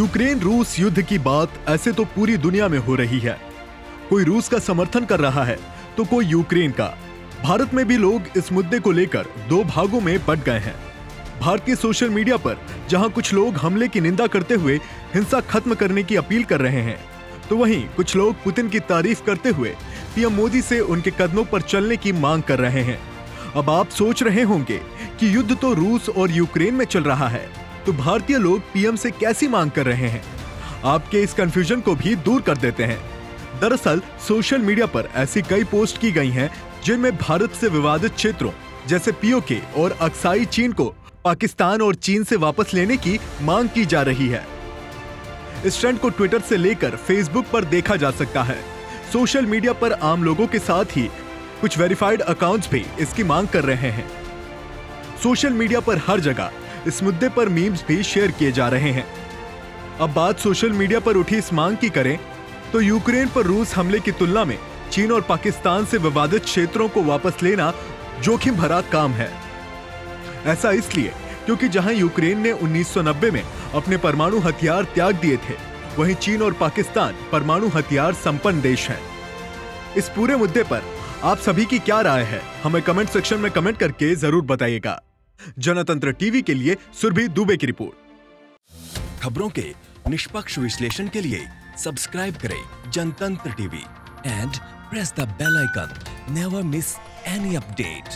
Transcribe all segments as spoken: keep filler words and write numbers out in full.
Ukraine रूस युद्ध की बात ऐसे तो पूरी दुनिया में हो रही है। कोई रूस का समर्थन कर रहा है तो कोई यूक्रेन का। भारत में भी लोग इस मुद्दे को लेकर दो भागों में बंट गए हैं। भारतीय सोशल मीडिया पर जहां कुछ लोग हमले की निंदा करते हुए हिंसा खत्म करने की अपील कर रहे हैं, तो वहीं कुछ लोग पुतिन की तारीफ करते हुए पीएम मोदी से उनके कदमों पर चलने की मांग कर रहे हैं। अब आप सोच रहे होंगे कि युद्ध तो रूस और यूक्रेन में चल रहा है, तो भारतीय लोग पीएम से कैसी मांग कर रहे हैं? आपके इस कंफ्यूजन को भी दूर कर देते हैं। दरअसल सोशल मीडिया पर ऐसी कई पोस्ट की गई हैं जिनमें भारत से विवादित क्षेत्रों जैसे पीओके और अक्साई चीन को पाकिस्तान और चीन से वापस लेने की मांग की जा रही है। इस ट्रेंड को ट्विटर से लेकर फेसबुक पर देखा जा सकता है। सोशल मीडिया पर आम लोगों के साथ ही कुछ वेरीफाइड अकाउंट्स भी इसकी मांग कर रहे हैं। सोशल मीडिया पर हर जगह इस मुद्दे पर मीम्स भी शेयर किए जा रहे हैं। अब बात सोशल मीडिया पर उठी इस मांग की करें तो यूक्रेन पर रूस हमले की तुलना में चीन और पाकिस्तान से विवादित क्षेत्रों को वापस लेना जोखिम भरा काम है। ऐसा इसलिए क्योंकि जहां यूक्रेन ने उन्नीस सौ नब्बे में अपने परमाणु हथियार त्याग दिए थे, वहीं चीन और पाकिस्तान परमाणु हथियार संपन्न देश हैं। इस पूरे मुद्दे पर आप सभी की क्या राय है, हमें कमेंट सेक्शन में कमेंट करके जरूर बताइएगा। जनतंत्र टीवी के लिए सुरभि दुबे की रिपोर्ट। खबरों के निष्पक्ष विश्लेषण के लिए सब्सक्राइब करें Jantantra TV and press the bell icon. Never miss any update.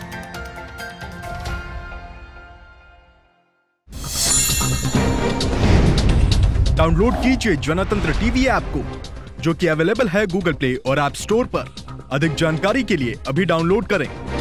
Download कीजिए जनतंत्र टीवी ऐप को, जो कि अवेलेबल है गूगल प्ले और ऐप स्टोर पर। अधिक जानकारी के लिए अभी डाउनलोड करें।